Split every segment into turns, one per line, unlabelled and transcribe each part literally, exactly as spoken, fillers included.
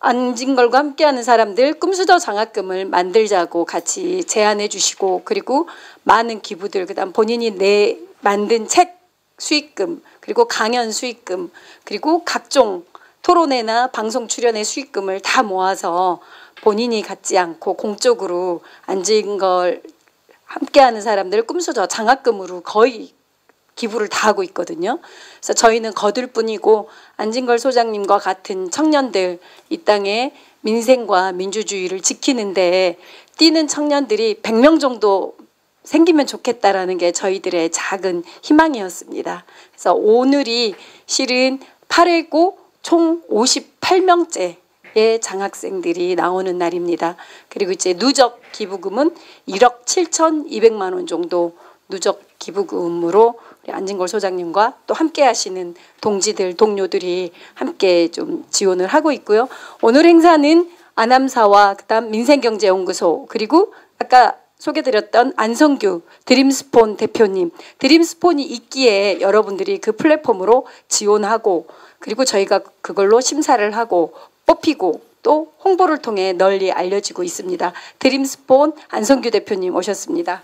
안진걸과 함께하는 사람들 꿈수저 장학금을 만들자고 같이 제안해 주시고, 그리고 많은 기부들, 그다음 본인이 내 만든 책 수익금, 그리고 강연 수익금, 그리고 각종 토론회나 방송 출연의 수익금을 다 모아서 본인이 갖지 않고 공적으로 안진걸 함께하는 사람들 꿈수저 장학금으로 거의 기부를 다 하고 있거든요. 그래서 저희는 거둘 뿐이고, 안진걸 소장님과 같은 청년들, 이 땅의 민생과 민주주의를 지키는데 뛰는 청년들이 백 명 정도 생기면 좋겠다라는 게 저희들의 작은 희망이었습니다. 그래서 오늘이 실은 팔 회고 총 오십팔 명째의 장학생들이 나오는 날입니다. 그리고 이제 누적 기부금은 일억 칠천이백만 원 정도 누적 기부금으로 우리 안진걸 소장님과 또 함께 하시는 동지들, 동료들이 함께 좀 지원을 하고 있고요. 오늘 행사는 아남사와 그다음 민생경제연구소, 그리고 아까 소개드렸던 안성규 드림스폰 대표님, 드림스폰이 있기에 여러분들이 그 플랫폼으로 지원하고, 그리고 저희가 그걸로 심사를 하고 뽑히고 또 홍보를 통해 널리 알려지고 있습니다. 드림스폰 안성규 대표님 오셨습니다.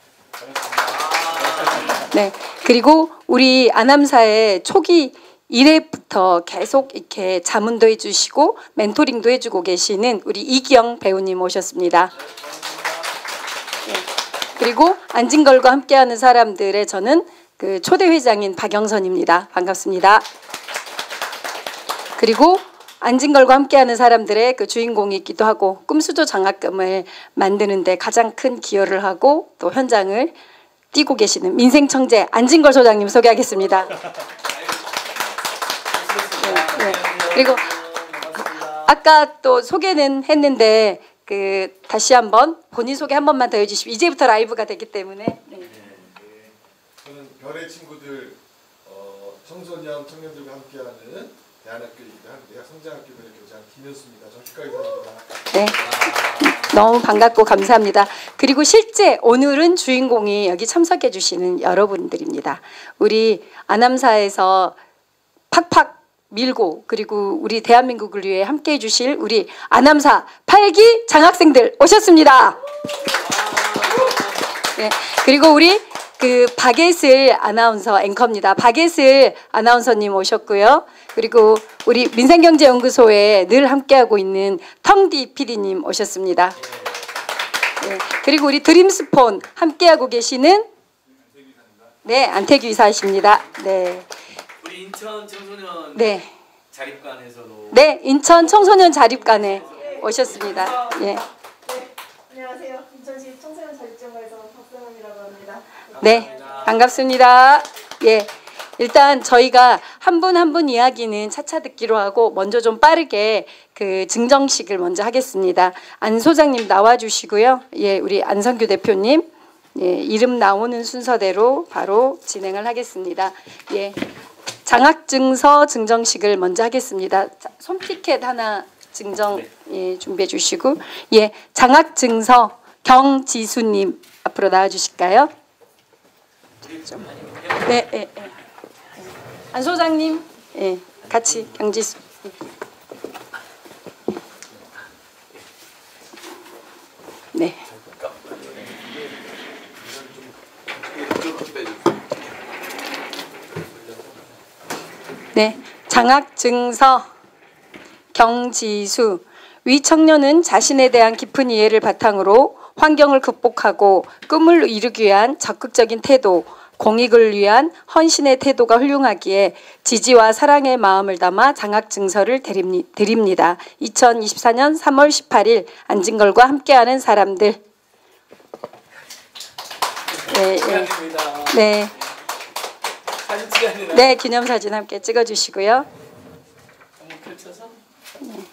네, 그리고 우리 아남사의 초기 일 회부터 계속 이렇게 자문도 해주시고 멘토링도 해주고 계시는 우리 이기영 배우님 오셨습니다. 네, 그리고 안진걸과 함께하는 사람들의 저는 그 초대 회장인 박영선입니다. 반갑습니다. 그리고 안진걸과 함께하는 사람들의 그 주인공이기도 하고 꿈수저 장학금을 만드는데 가장 큰 기여를 하고 또 현장을 뛰고 계시는 민생청재 안진걸 소장님 소개하겠습니다. 네, 네. 그리고 아까 또 소개는 했는데 그 다시 한번 본인 소개 한 번만 더 해주시면 이제부터 라이브가 되기 때문에. 네.
네, 저는 별의 친구들 어, 청소년 청년들과 함께하는 대안학교이기도 한 대학 성장학교별 교장 김현수입니다. 정치과 의사입니다.
네. 너무 반갑고 감사합니다. 그리고 실제 오늘은 주인공이 여기 참석해 주시는 여러분들입니다. 우리 아남사에서 팍팍 밀고, 그리고 우리 대한민국을 위해 함께해 주실 우리 아남사 팔 기 장학생들 오셨습니다. 네. 그리고 우리 그 박예슬 아나운서 앵커입니다. 박예슬 아나운서님 오셨고요. 그리고 우리 민생경제연구소에 늘 함께하고 있는 텅디 피디님 오셨습니다. 네. 그리고 우리 드림스폰 함께하고 계시는 네, 안태규 이사이십니다. 네.
우리 인천 청소년
네.
자립관에서도
네, 인천 청소년 자립관에 오셨습니다. 예.
네, 안녕하세요. 인천시 청소년 자립정가에서 박성은이라고 합니다.
네, 반갑습니다. 예. 일단 저희가 한 분 한 분 이야기는 차차 듣기로 하고 먼저 좀 빠르게 그 증정식을 먼저 하겠습니다. 안 소장님 나와주시고요. 예, 우리 안성규 대표님, 예, 이름 나오는 순서대로 바로 진행을 하겠습니다. 예, 장학증서 증정식을 먼저 하겠습니다. 손티켓 하나 증정 예, 준비해 주시고, 예, 장학증서 경지수님 앞으로 나와주실까요? 좀. 네, 예, 예. 안 소장님, 예, 같이 경지수. 네. 네, 장학증서 경지수. 위 청년은 자신에 대한 깊은 이해를 바탕으로 환경을 극복하고 꿈을 이루기 위한 적극적인 태도, 공익을 위한 헌신의 태도가 훌륭하기에 지지와 사랑의 마음을 담아 장학증서를 드립니다. 이천이십사 년 삼월 십팔일 안진걸과 함께하는 사람들. 네, 네. 네. 네, 기념사진 함께 찍어주시고요.
한번 펼쳐서.
네.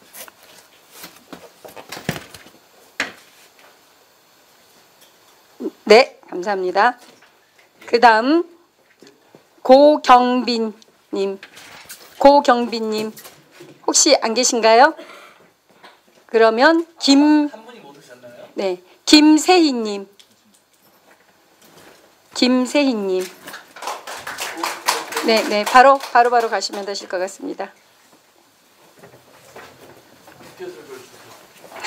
네, 감사합니다. 그 다음 고경빈님, 고경빈님 혹시 안 계신가요? 그러면 김,
한 분이 못 오셨나요?
네, 김세희님, 김세희님, 네, 네, 바로 바로 바로 가시면 되실 것 같습니다.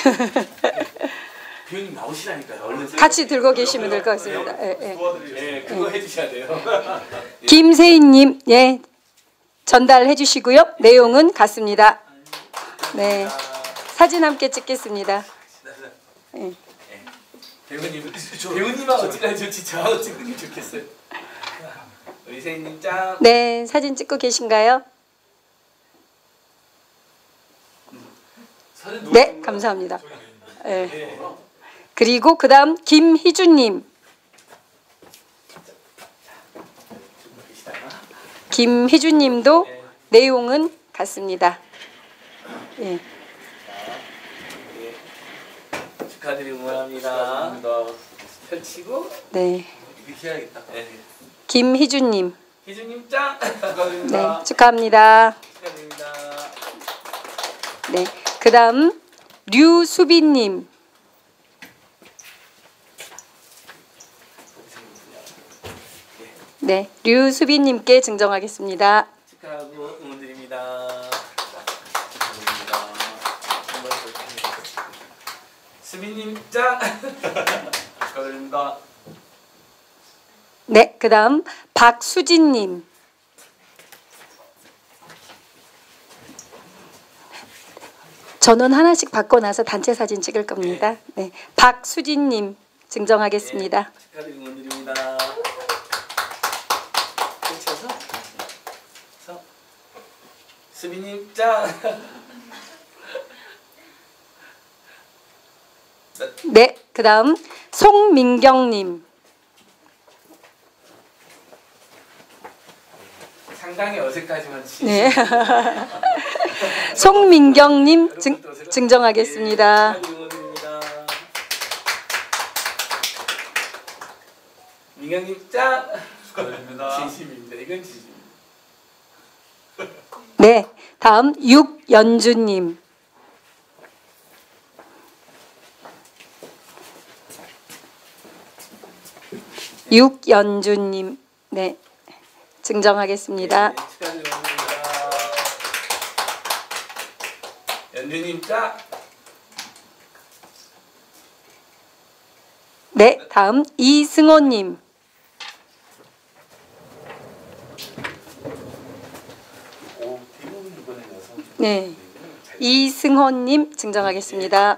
배우님 나오시라니까요. 얼른
같이 들고 계시면 될 것 같습니다. 예, 예.
예, 그거 해주셔야 돼요.
김세희님, 예, 전달해 주시고요. 내용은 같습니다. 네, 사진 함께 찍겠습니다. 예.
배우님, 배우님하고 찍어야 좋지 저하고 찍는 게 좋겠어요. 우리 세희님 짱.
네, 사진 찍고 계신가요? 네, 감사합니다. 예.
네.
그리고 그다음 김희주님, 김희주님도
네.
내용은 같습니다. 예.
네. 축하드리고 응원합니다. 펼치고
네,
이렇게 해야겠다. 네.
김희주님,
희주님 짱.
네,
축하드립니다.
축하합니다.
축하드립니다.
네, 그다음 류수빈님, 네, 류수빈님께 증정하겠습니다.
축하하고 응원드립니다. 응원드립니다. 한번 더 축하드립니다. 수빈님 짱. 축하드립니다.
네, 그다음 박수진님, 전원 하나씩 받고 나서 단체 사진 찍을 겁니다. 네, 박수진님 증정하겠습니다.
네, 축하드리고 응원드립니다. 펼쳐서 서. 수빈님 짱.
네, 그다음 송민경님,
상당히 어색하지만 진
네, 송민경님 증, 증정하겠습니다.
응원드립니다. 민경님 짱.
축하드립니다.
진심입니다. 이건 진심.
네, 다음 육연주님, 육연주님, 네, 증정하겠습니다.
네, 축하드립니다. 연주님 짱.
네, 다음 이승호님,
오, 대부분 이번에 여성.
네, 이승호님 증정하겠습니다.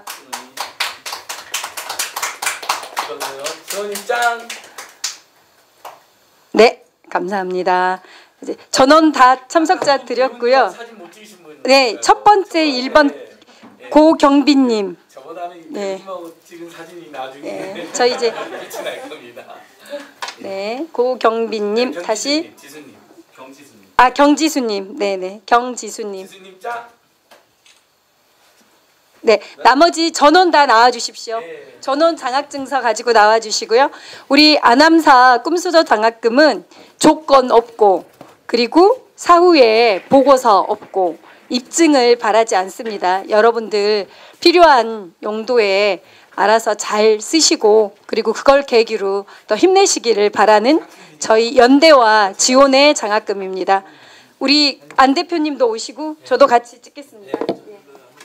축하드려요. 수원님 짱.
네, 감사합니다. 이제 전원 다 참석자 드렸고요.
사진 못 찍으신 분.
네, 첫 번째 일 번
네, 네.
고경빈님,
저보다는
네.
배우님하고 찍은 사진이 나중에
네, 저희 이제
빛이 날 겁니다.
네, 고경빈님
경지수님,
다시
지수님, 경지수님,
아 경지수님, 네, 네, 경지수님,
지수님 짱.
네, 나머지 전원 다 나와 주십시오.
네.
전원 장학증서 가지고 나와 주시고요. 우리 아남사 꿈수저 장학금은 조건 없고 그리고 사후에 보고서 없고 입증을 바라지 않습니다. 여러분들 필요한 용도에 알아서 잘 쓰시고 그리고 그걸 계기로 더 힘내시기를 바라는 저희 연대와 지원의 장학금입니다. 우리 안 대표님도 오시고 저도 같이 찍겠습니다. 예.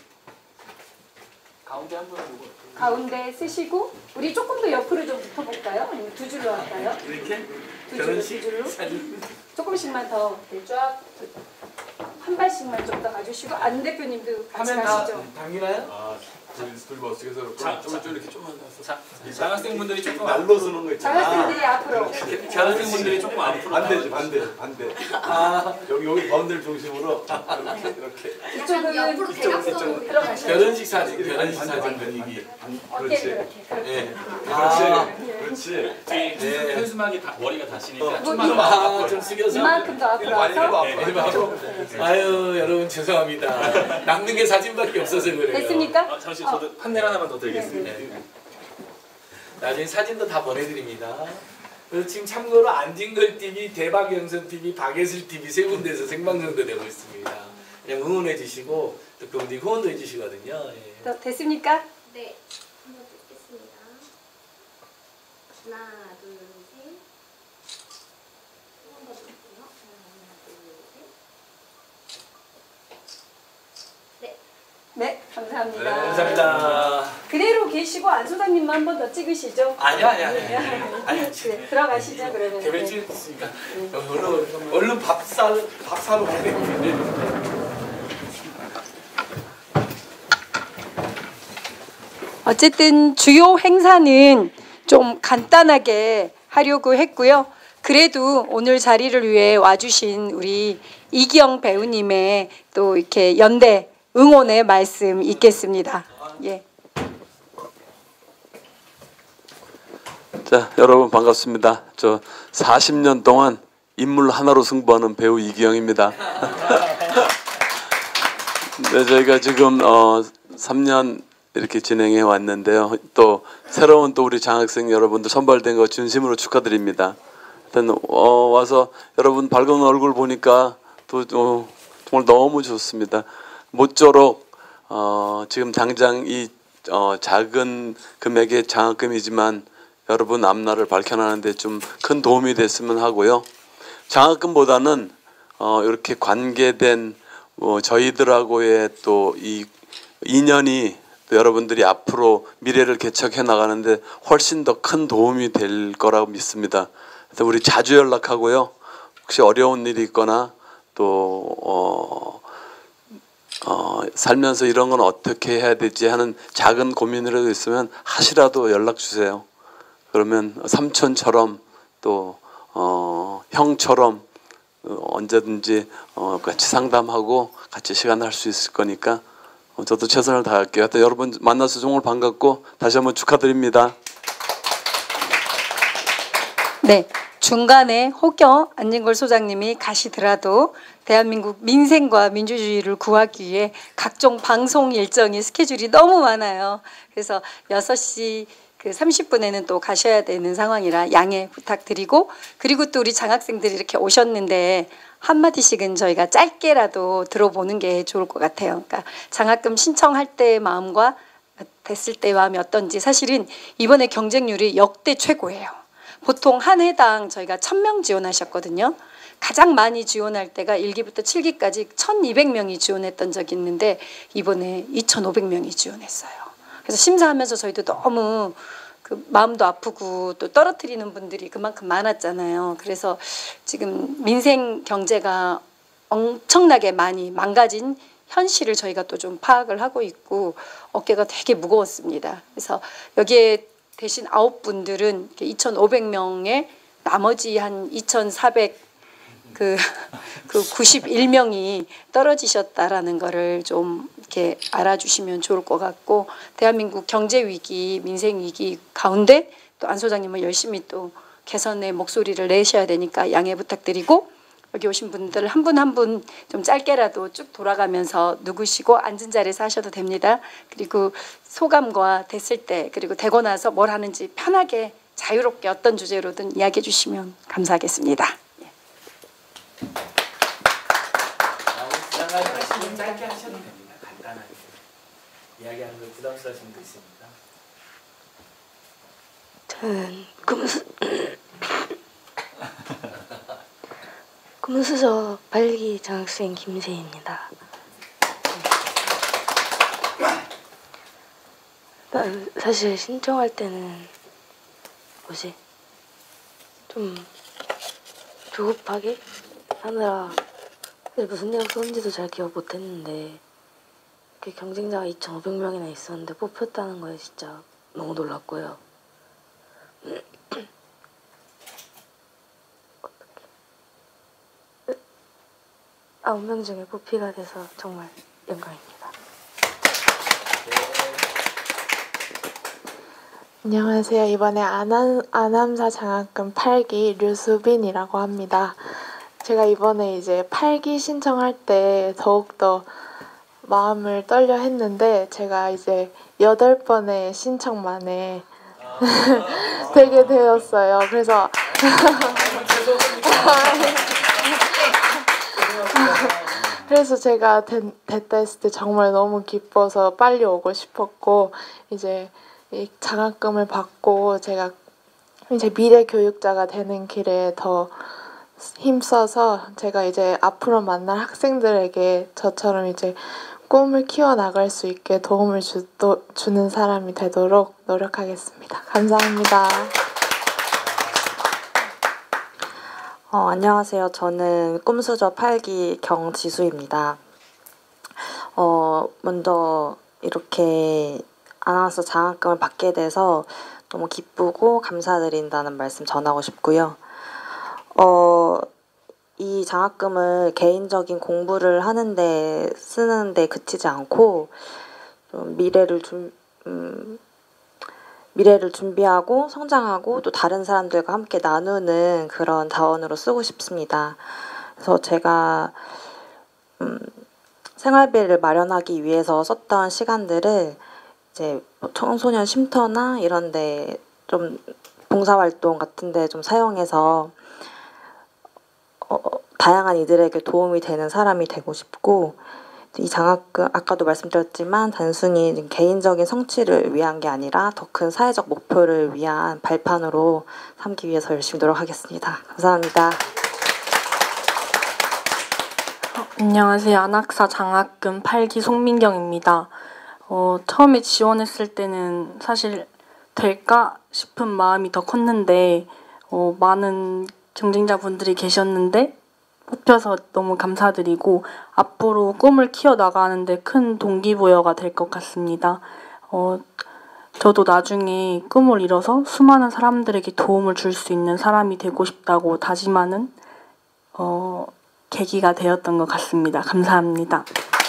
가운데 한 분은 누구?
가운데 쓰시고 우리 조금 더 옆으로 좀 붙어볼까요? 아니면 두 줄로 할까요?
이렇게
두 줄로, 두
결혼식
줄로?
사진.
조금씩만 더 쫙 한 발씩만 좀 더 가주시고 안 대표님도 같이
하면 다
가시죠.
당기나요?
아, 둘이 둘이 멋지게 서로
자,
좀 이렇게 좀만 더.
자, 장학생분들이 조금
날로 쓰는 거 있잖아.
장학생들이 앞으로.
결혼생분들이 조금 앞으로
반대지
나와주세요.
반대 반대.
아,
여기 여기 가운데를 중심으로 이렇게 이렇게.
이쪽은
옆으로 대각선으로
들어가셔요.
결혼식 사진, 결혼식 사진 분위기.
어깨
그렇지.
그렇게 그렇게.
예.
그렇지.
아,
그렇지.
네.
현수막이 다 머리가 다시니까
어.
좀만 더
아,
앞으로.
좀 숙여서.
이만큼 더 앞으로
많이 해봐.
와서
네,
많이 해봐.
아유, 여러분 죄송합니다. 남는 게 사진밖에 없어서 그래요.
됐습니까?
아, 잠시 저도 판넬 하나만 더 드리겠습니다.
네. 나중에 사진도 다 보내드립니다. 그리고 지금 참고로 안진걸티비, 대박영선티비, 박예슬티비 세 군데서 생방송도 되고 있습니다. 그냥 응원해 주시고 또 그분들이 후원도 해주시거든요. 예.
더 됐습니까?
네, 한번 찍겠습니다. 하나, 둘, 셋. 한 번 더 볼게요. 하나, 둘, 셋. 네,
네, 감사합니다.
네, 감사합니다.
그대로 계시고 안 소장님만 한 번 더 찍으시죠.
아니야, 아니야, 아니야.
네.
아니야.
네, 들어가시죠 그러면.
개별
네.
찍었으니까 얼른 얼른 밥 사, 밥 사러 가야 되는데.
어쨌든 주요 행사는 좀 간단하게 하려고 했고요. 그래도 오늘 자리를 위해 와주신 우리 이기영 배우님의 또 이렇게 연대 응원의 말씀 있겠습니다. 예.
자, 여러분 반갑습니다. 저 사십 년 동안 인물 하나로 승부하는 배우 이기영입니다. 네, 저희가 지금 어, 삼 년 이렇게 진행해 왔는데요. 또 새로운 또 우리 장학생 여러분들 선발된 거 진심으로 축하드립니다. 일단 어, 와서 여러분 밝은 얼굴 보니까 또 어, 정말 너무 좋습니다. 모쪼록 어, 지금 당장 이 어, 작은 금액의 장학금이지만 여러분 앞날을 밝혀나가는데 좀 큰 도움이 됐으면 하고요. 장학금보다는 어, 이렇게 관계된 어, 저희들하고의 또 이 인연이 또 여러분들이 앞으로 미래를 개척해 나가는데 훨씬 더 큰 도움이 될 거라고 믿습니다. 그래서 우리 자주 연락하고요. 혹시 어려운 일이 있거나 또 어, 어, 살면서 이런 건 어떻게 해야 되지 하는 작은 고민이라도 있으면 하시라도 연락 주세요. 그러면 삼촌처럼 또 어, 형처럼 어, 언제든지 어, 같이 상담하고 같이 시간 할 수 있을 거니까 어, 저도 최선을 다할게요. 하여튼 여러분 만나서 정말 반갑고 다시 한번 축하드립니다.
네, 중간에 혹여 안진걸 소장님이 가시더라도 대한민국 민생과 민주주의를 구하기 위해 각종 방송 일정이 스케줄이 너무 많아요. 그래서 여섯 시 그 삼십 분에는 또 가셔야 되는 상황이라 양해 부탁드리고, 그리고 또 우리 장학생들이 이렇게 오셨는데 한마디씩은 저희가 짧게라도 들어보는 게 좋을 것 같아요. 그러니까 장학금 신청할 때의 마음과 됐을 때의 마음이 어떤지. 사실은 이번에 경쟁률이 역대 최고예요. 보통 한 해당 저희가 천 명 지원하셨거든요. 가장 많이 지원할 때가 일 기부터 칠 기까지 천이백 명이 지원했던 적이 있는데 이번에 이천오백 명이 지원했어요. 그래서 심사하면서 저희도 너무 그 마음도 아프고 또 떨어뜨리는 분들이 그만큼 많았잖아요. 그래서 지금 민생 경제가 엄청나게 많이 망가진 현실을 저희가 또 좀 파악을 하고 있고 어깨가 되게 무거웠습니다. 그래서 여기에 대신 아홉 분들은 이천오백 명에 나머지 한 이천사백 그, 그 구십일 명이 떨어지셨다라는 거를 좀 이렇게 알아주시면 좋을 것 같고, 대한민국 경제 위기, 민생 위기 가운데 또 안 소장님은 열심히 또 개선의 목소리를 내셔야 되니까 양해 부탁드리고, 여기 오신 분들 한 분 한 분 좀 짧게라도 쭉 돌아가면서 누구시고 앉은 자리에서 하셔도 됩니다. 그리고 소감과 됐을 때 그리고 되고 나서 뭘 하는지 편하게 자유롭게 어떤 주제로든 이야기해 주시면 감사하겠습니다.
장학금 짧게 하셔도 됩니다. 간단하게 이야기하는 거 부담스러우신 분 있습니다.
저는 금수 금수저 발기 장학생 김세희입니다. 난 사실 신청할 때는 뭐지 좀 조급하게 하느라 무슨 내용 썼는지도 잘 기억 못했는데 그 경쟁자가 이천오백 명이나 있었는데 뽑혔다는 거에 진짜 너무 놀랐고요. 아홉 명 중에 뽑히가 돼서 정말 영광입니다.
안녕하세요. 이번에 아남, 아남사 장학금 팔 기 류수빈이라고 합니다. 제가 이번에 이제 팔 기 신청할 때 더욱더 마음을 떨려 했는데 제가 이제 여덟 번의 신청 만에 되게 되었어요. 그래서 그래서 제가 됐, 됐다 했을 때 정말 너무 기뻐서 빨리 오고 싶었고, 이제 이 장학금을 받고 제가 이제 미래 교육자가 되는 길에 더 힘써서 제가 이제 앞으로 만날 학생들에게 저처럼 이제 꿈을 키워나갈 수 있게 도움을 주, 또, 주는 사람이 되도록 노력하겠습니다. 감사합니다.
어, 안녕하세요. 저는 꿈수저 팔 기 경지수입니다. 어, 먼저 이렇게 아나운서 장학금을 받게 돼서 너무 기쁘고 감사드린다는 말씀 전하고 싶고요. 어, 이 장학금을 개인적인 공부를 하는데 쓰는데 그치지 않고 좀 미래를 좀 음, 미래를 준비하고 성장하고 또 다른 사람들과 함께 나누는 그런 자원으로 쓰고 싶습니다. 그래서 제가 음, 생활비를 마련하기 위해서 썼던 시간들을 이제 청소년 쉼터나 이런데 좀 봉사활동 같은데 좀 사용해서 어, 다양한 이들에게 도움이 되는 사람이 되고 싶고, 이 장학금 아까도 말씀드렸지만 단순히 개인적인 성취를 위한 게 아니라 더 큰 사회적 목표를 위한 발판으로 삼기 위해서 열심히 노력하겠습니다. 감사합니다.
어, 안녕하세요. 안학사 장학금 팔 기 송민경입니다. 어, 처음에 지원했을 때는 사실 될까 싶은 마음이 더 컸는데 어, 많은 경쟁자분들이 계셨는데 뽑혀서 너무 감사드리고 앞으로 꿈을 키워나가는데 큰 동기부여가 될 것 같습니다. 어, 저도 나중에 꿈을 이뤄서 수많은 사람들에게 도움을 줄 수 있는 사람이 되고 싶다고 다짐하는 어, 계기가 되었던 것 같습니다. 감사합니다.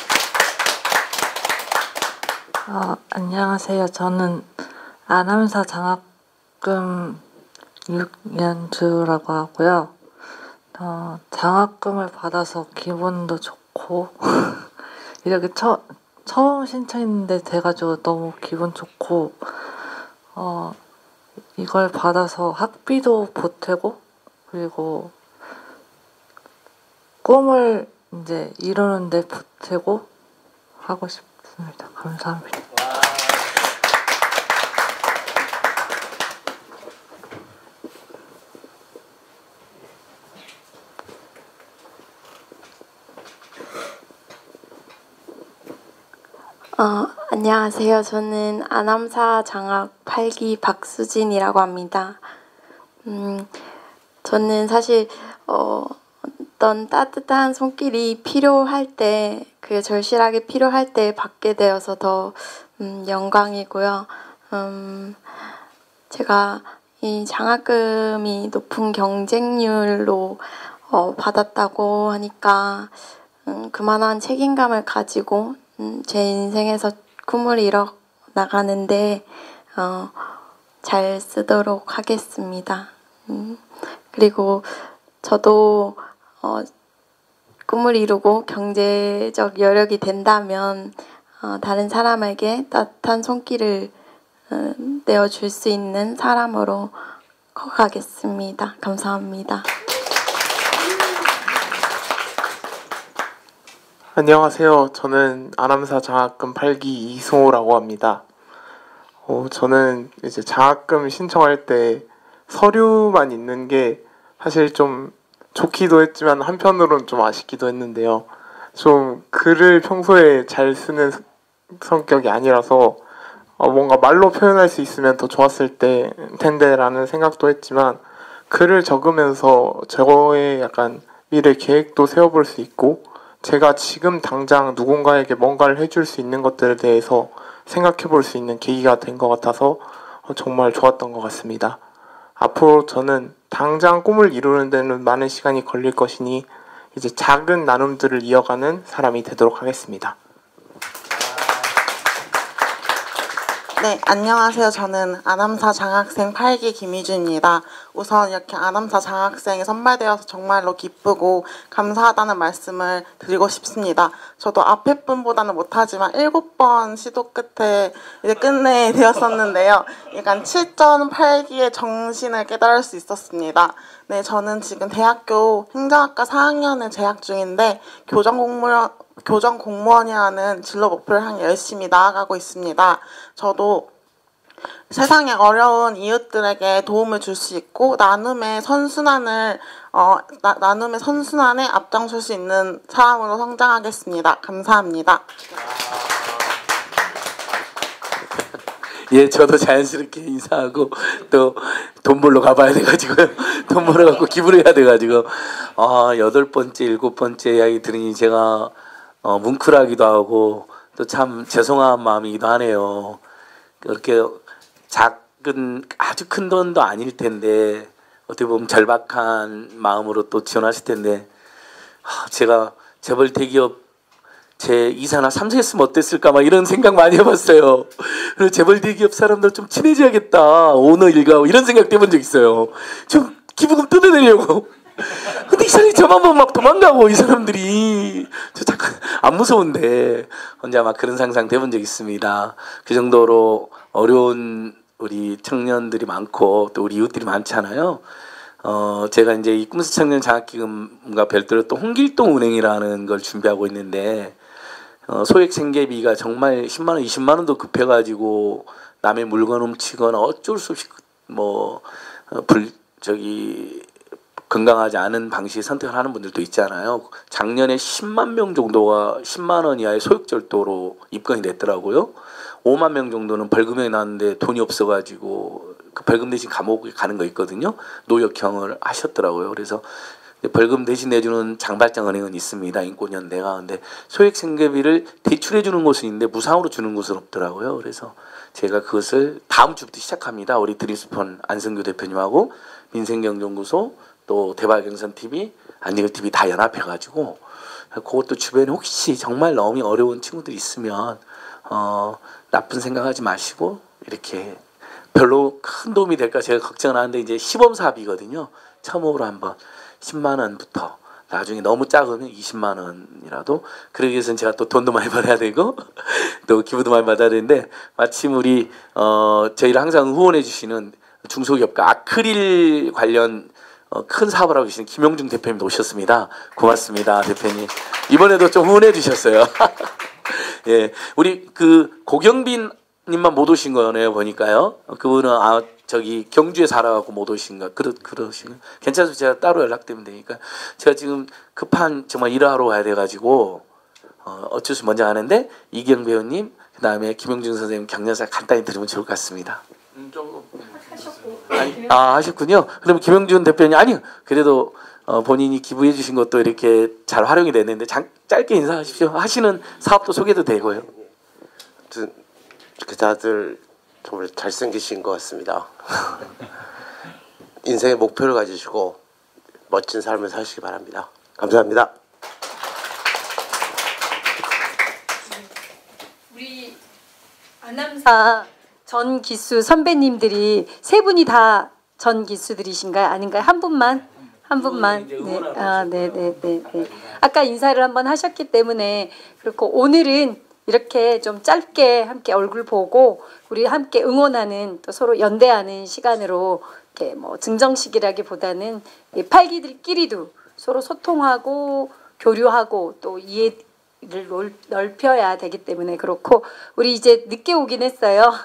어, 안녕하세요. 저는 아나운서 장학금 육 년주라고 하고요. 어, 장학금을 받아서 기분도 좋고 이렇게 처, 처음 신청했는데 돼가지고 너무 기분 좋고 어, 이걸 받아서 학비도 보태고 그리고 꿈을 이제 이루는데 보태고 하고 싶습니다. 감사합니다.
어, 안녕하세요. 저는 아나운서 장학 팔 기 박수진이라고 합니다. 음, 저는 사실 어, 어떤 따뜻한 손길이 필요할 때, 그 절실하게 필요할 때 받게 되어서 더 음, 영광이고요. 음, 제가 이 장학금이 높은 경쟁률로 어, 받았다고 하니까 음, 그만한 책임감을 가지고 음, 제 인생에서 꿈을 이뤄 나가는데 어, 잘 쓰도록 하겠습니다. 음, 그리고 저도 어, 꿈을 이루고 경제적 여력이 된다면 어, 다른 사람에게 따뜻한 손길을 어, 내어줄 수 있는 사람으로 커가겠습니다. 감사합니다.
안녕하세요. 저는 아나운서 장학금 팔 기 이승호라고 합니다. 어, 저는 이제 장학금 신청할 때 서류만 있는 게 사실 좀 좋기도 했지만 한편으로는 좀 아쉽기도 했는데요. 좀 글을 평소에 잘 쓰는 성격이 아니라서 어, 뭔가 말로 표현할 수 있으면 더 좋았을 때 텐데라는 생각도 했지만 글을 적으면서 저의 약간 미래 계획도 세워볼 수 있고 제가 지금 당장 누군가에게 뭔가를 해줄 수 있는 것들에 대해서 생각해 볼 수 있는 계기가 된 것 같아서 정말 좋았던 것 같습니다. 앞으로 저는 당장 꿈을 이루는 데는 많은 시간이 걸릴 것이니 이제 작은 나눔들을 이어가는 사람이 되도록 하겠습니다.
네, 안녕하세요. 저는 아나운서 장학생 팔 기 김희주입니다. 우선 이렇게 아나운서 장학생에 선발되어서 정말로 기쁘고 감사하다는 말씀을 드리고 싶습니다. 저도 앞에 분보다는 못하지만 일곱 번 시도 끝에 이제 끝내 되었었는데요. 약간 칠 점 팔 기의 정신을 깨달을 수 있었습니다. 네, 저는 지금 대학교 행정학과 사 학년을 재학 중인데 교정 공무원 교정 공무원이라는 진로 목표를 향해 열심히 나아가고 있습니다. 저도 세상의 어려운 이웃들에게 도움을 줄 수 있고 나눔의 선순환을 어, 나, 나눔의 선순환에 앞장설 수 있는 사람으로 성장하겠습니다. 감사합니다.
예, 저도 자연스럽게 인사하고 또 돈 벌러 가봐야 돼가지고요. 돈 벌어 갖고 기부를 해야 돼가지고 아 여덟 번째, 일곱 번째 이야기 들으니 제가 어, 뭉클하기도 하고 또 참 죄송한 마음이기도 하네요. 그렇게 작은 아주 큰 돈도 아닐 텐데 어떻게 보면 절박한 마음으로 또 지원하실 텐데 하, 제가 재벌 대기업 제 이사나 삼사 했으면 어땠을까 막 이런 생각 많이 해봤어요. 그리고 재벌 대기업 사람들 좀 친해져야겠다. 오너 일가 이런 생각 해본 적 있어요. 좀 기부금 뜯어내려고. 근데 이 사람이 저만 보면 막 도망가고 이 사람들이 저 잠깐 안 무서운데 혼자 막 그런 상상 해본 적 있습니다. 그 정도로 어려운 우리 청년들이 많고 또 우리 이웃들이 많잖아요. 어 제가 이제 이 꿈스 청년 장학기금과 별도로 또 홍길동 은행이라는 걸 준비하고 있는데 어, 소액 생계비가 정말 십만 원, 이십만 원도 급해가지고 남의 물건 훔치거나 어쩔 수 없이 뭐 불 저기 건강하지 않은 방식의 선택을 하는 분들도 있잖아요. 작년에 십만 명 정도가 십만 원 이하의 소액절도로 입건이 됐더라고요. 오만 명 정도는 벌금에 나왔는데 돈이 없어가지고 그 벌금 대신 감옥에 가는 거 있거든요. 노역형을 하셨더라고요. 그래서 벌금 대신 내주는 장발장 은행은 있습니다. 인권연대가. 근데 소액 생계비를 대출해 주는 곳은 있는데 무상으로 주는 곳은 없더라고요. 그래서 제가 그것을 다음 주부터 시작합니다. 우리 드림스폰 안성규 대표님하고 민생경제연구소 또 대박경선티비 안진걸티비 다 연합해가지고 그것도 주변에 혹시 정말 너무 어려운 친구들이 있으면 어, 나쁜 생각하지 마시고 이렇게 별로 큰 도움이 될까 제가 걱정을 하는데 이제 시범사업이거든요. 처음으로 한번 십만 원부터 나중에 너무 작으면 이십만 원이라도 그러기 위해서는 제가 또 돈도 많이 벌어야 되고 또 기부도 많이 받아야 되는데 마침 우리 어, 저희를 항상 후원해 주시는 중소기업가 아크릴 관련 어, 큰 사업을 하고 계시는 김용중 대표님 오셨습니다. 고맙습니다, 대표님. 이번에도 좀 후원해 주셨어요. 예, 우리 그 고경빈 님만 못 오신 거네요 보니까요. 그분은 아 저기 경주에 살아갖고 못 오신가 그러 그러시는 괜찮아서 제가 따로 연락드리면 되니까 제가 지금 급한 정말 일하러 가야 돼가지고 어, 어쩔 수 먼저 가는데 이경 배우님 그다음에 김용준 선생님 경력사 간단히 들으면 좋을 것 같습니다.
음, 좀
아니, 아 하셨군요. 그럼 김용준 대표님 아니요 그래도 어, 본인이 기부해 주신 것도 이렇게 잘 활용이 됐는데 장, 짧게 인사하십시오. 하시는 사업도 소개도 되고요.
그 다들 정말 잘생기신 것 같습니다. 인생의 목표를 가지시고 멋진 삶을 사시기 바랍니다. 감사합니다.
우리 아남사 전 기수 선배님들이 세 분이 다 전 기수들이신가요? 아닌가요? 한 분만? 한 분만. 네. 아, 네, 네, 네, 네. 아까 인사를 한번 하셨기 때문에 그렇고 오늘은 이렇게 좀 짧게 함께 얼굴 보고 우리 함께 응원하는 또 서로 연대하는 시간으로 이렇게 뭐 증정식이라기보다는 팔기들끼리도 서로 소통하고 교류하고 또 이해를 넓혀야 되기 때문에 그렇고 우리 이제 늦게 오긴 했어요.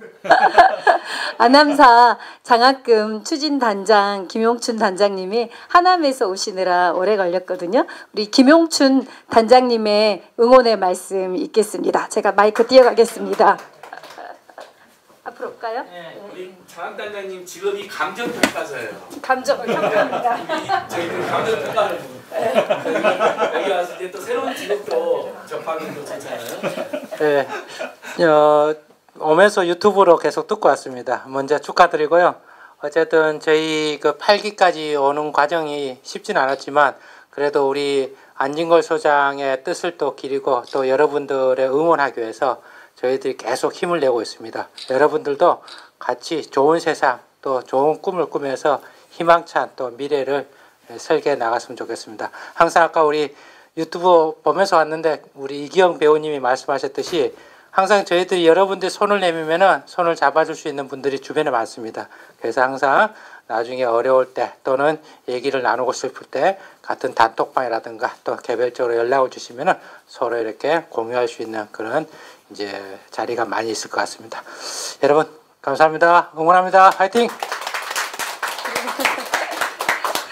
아남사 장학금 추진단장 김용춘 단장님이 하남에서 오시느라 오래 걸렸거든요. 우리 김용춘 단장님의 응원의 말씀 있겠습니다. 제가 마이크 띄워가겠습니다. 앞으로 올까요?
네, 우리 장학단장님 직업이 감정평가사예요.
감정평가입니다.
저희는 감정평가를 여기 와서 이제 또 새로운 직업도 접하기 또 좋잖아요.
네, 어, 오면서 유튜브로 계속 듣고 왔습니다. 먼저 축하드리고요. 어쨌든 저희 그 팔 기까지 오는 과정이 쉽진 않았지만 그래도 우리 안진걸 소장의 뜻을 또 기리고 또 여러분들의 응원하기 위해서 저희들이 계속 힘을 내고 있습니다. 여러분들도 같이 좋은 세상 또 좋은 꿈을 꾸면서 희망찬 또 미래를 설계해 나갔으면 좋겠습니다. 항상 아까 우리 유튜브 보면서 왔는데 우리 이기영 배우님이 말씀하셨듯이 항상 저희들이 여러분들 손을 내밀면은 손을 잡아줄 수 있는 분들이 주변에 많습니다. 그래서 항상 나중에 어려울 때 또는 얘기를 나누고 싶을 때 같은 단톡방이라든가 또 개별적으로 연락을 주시면은 서로 이렇게 공유할 수 있는 그런 이제 자리가 많이 있을 것 같습니다. 여러분 감사합니다. 응원합니다. 화이팅!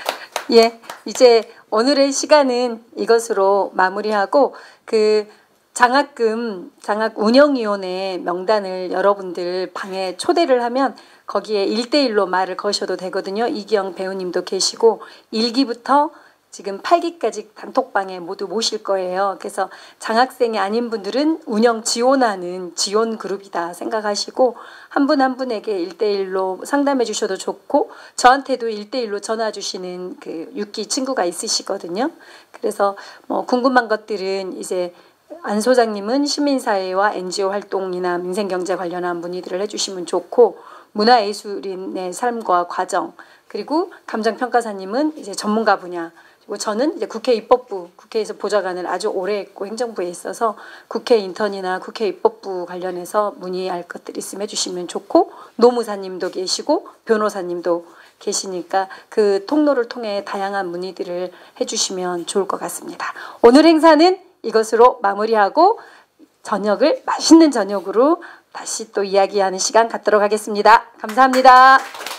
예, 이제 오늘의 시간은 이것으로 마무리하고 그 장학금 장학 운영위원회 명단을 여러분들 방에 초대를 하면 거기에 일대일로 말을 거셔도 되거든요. 이기영 배우님도 계시고 일 기부터 지금 팔 기까지 단톡방에 모두 모실 거예요. 그래서 장학생이 아닌 분들은 운영 지원하는 지원 그룹이다 생각하시고 한 분 한 분에게 일대일로 상담해 주셔도 좋고 저한테도 일대일로 전화 주시는 그 육 기 친구가 있으시거든요. 그래서 뭐 궁금한 것들은 이제 안 소장님은 시민사회와 엔지오 활동이나 민생경제 관련한 문의들을 해주시면 좋고 문화예술인의 삶과 과정 그리고 감정평가사님은 이제 전문가 분야 그리고 저는 이제 국회 입법부 국회에서 보좌관을 아주 오래 했고 행정부에 있어서 국회 인턴이나 국회 입법부 관련해서 문의할 것들 있으면 해주시면 좋고 노무사님도 계시고 변호사님도 계시니까 그 통로를 통해 다양한 문의들을 해주시면 좋을 것 같습니다. 오늘 행사는 이것으로 마무리하고 저녁을 맛있는 저녁으로 다시 또 이야기하는 시간 갖도록 하겠습니다. 감사합니다.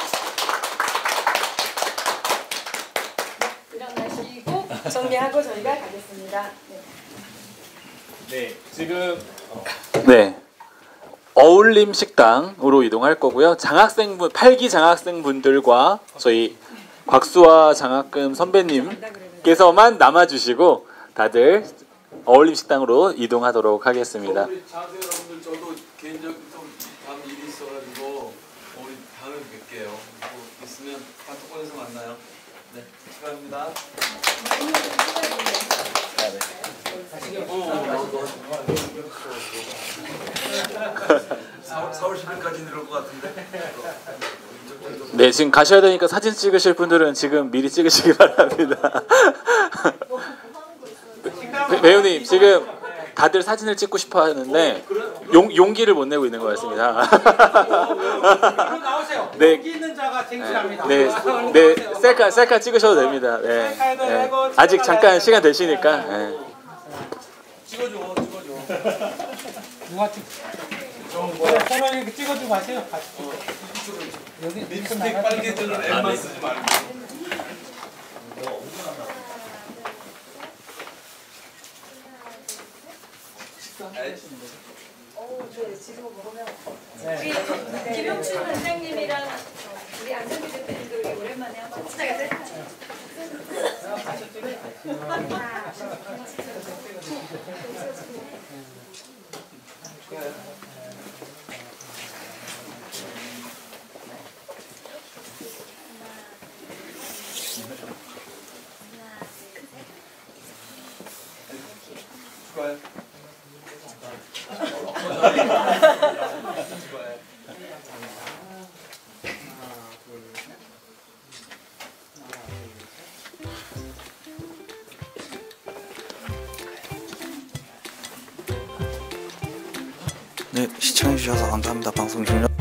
일어나시고 정리하고 저희가 가겠습니다. 네,
네 지금 어.
네. 어울림 식당으로 이동할 거고요. 장학생분 팔 기 장학생분들과 저희 곽수아 장학금 선배님께서만 남아주시고 다들 어울림 식당으로 이동하도록 하겠습니다.
우리 장학생 여러분들 저도 개인적인 좀 다음 일이 있어가지고 우리 다음에 뵐게요. 뭐 있으면 단톡방에서 만나요. 네, 축하합니다. 사월 십일까지 이럴 것 같은데.
네, 지금 가셔야 되니까 사진 찍으실 분들은 지금 미리 찍으시기 바랍니다. 배, 배우님 지금 다들 사진을 찍고 싶어 하는데 용, 용기를 못 내고 있는 것 같습니다. 네,
용기 있는 자가 쟁취합니다.
네, 네, 네, 셀카 셀카 찍으셔도 됩니다. 네, 네. 아직 잠깐 시간 되시니까. 네.
찍어줘, 찍어줘.
누가 찍? 그래, 서로 이렇게 찍어주고 하세요. 같이. 여기
립스틱 빨개지는 앱만 쓰지 말고.
어, 네, 지금 먹으면 우리 김용춘 원장님이랑 우리 안성기 대표님도 우리 오랜만에 한번 시작하세요.
축하해.
네, 시청해주셔서 감사합니다. 방송 종료.